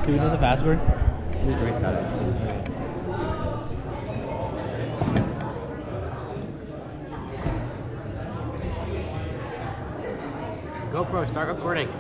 Do we know the password? Dre's got it. GoPro, start recording.